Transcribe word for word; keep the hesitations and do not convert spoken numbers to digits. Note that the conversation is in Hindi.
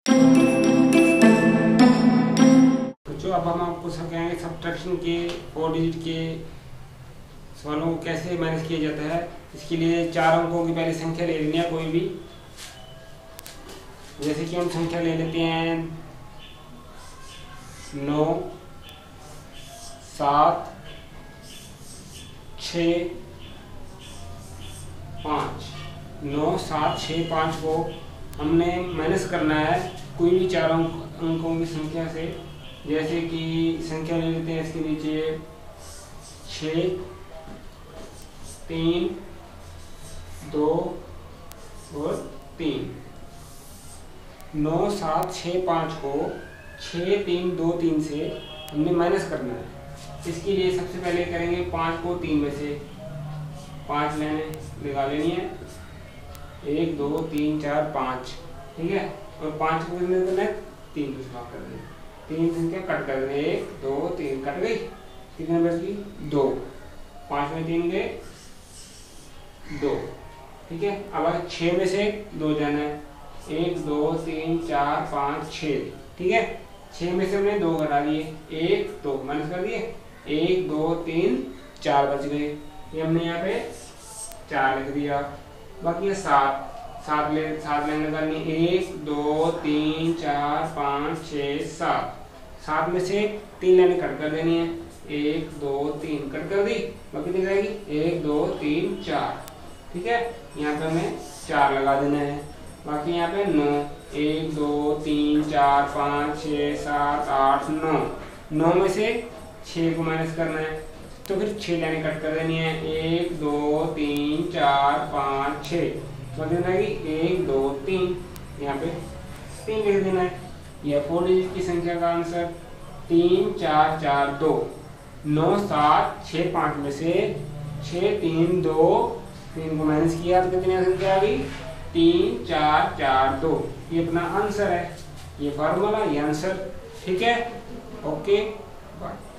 बच्चों अब हम आपको सिखाएंगे सब्ट्रैक्शन के फोर डिजिट के सवालों को कैसे मैनेज किया जाता है। इसके लिए चार अंकों की पहले संख्या ले लेनी है कोई भी। जैसे कि हम संख्या ले लेते हैं नौ, सात, छ, पाँच। नौ, सात, छ, पाँच को हमने माइनस करना है कोई भी चार अंक अंकों की संख्या से। जैसे कि संख्या ले लेते हैं इसके नीचे छ, तीन, दो और तीन। नौ, सात, छ, पाँच को छ, तीन, दो, तीन से हमने माइनस करना है। इसके लिए सबसे पहले करेंगे पाँच को तीन में से पाँच लेने लगा लेनी है। एक, दो, तीन, चार, पाँच, ठीक है। और पाँच को कितने करना है? तीन को भाग कर देना। तीन संख्या कट कर देना, एक, दो, तीन कट गई। कितने बच गई? दो। पाँच में तीन गए दो, ठीक है। अब छः में से दो जाना है। एक, दो, तीन, चार, पाँच, छः, ठीक है। छः में से हमने दो घटा दिए, एक, दो माइनस कर दिए। एक, दो, तीन, चार बच गए। ये हमने यहाँ पे चार लिख दिया। बाकी है सात। सात ले सात लाइन लगानी, एक, दो, तीन, चार, पाँच, छः, सात। सात में से तीन लाइन कट कर देनी है। एक, दो, तीन कट कर दी। बाकी कितनी रहेगी? एक, दो, तीन, चार, ठीक है। यहाँ पे हमें चार लगा देना है। बाकी यहाँ पे नौ, एक, दो, तीन, चार, पाँच, छः, सात, आठ, नौ। नौ में से छः को माइनस करना है, तो फिर छः लाइनें कट कर देनी है। एक, दो, तीन, चार, पाँच, छः। बाकी रहेगी एक, दो, तीन। यहाँ पे तीन लिख देना है। यह फोर डिजिट की संख्या का आंसर तीन, चार, चार, दो। नौ, सात, छः, पाँच में से छः, तीन, दो, तीन को माइनस किया तो कितनी संख्या आ गई? तीन, चार, चार, दो। ये अपना आंसर है, ये फॉर्मूला, ये आंसर, ठीक है। Okay bye.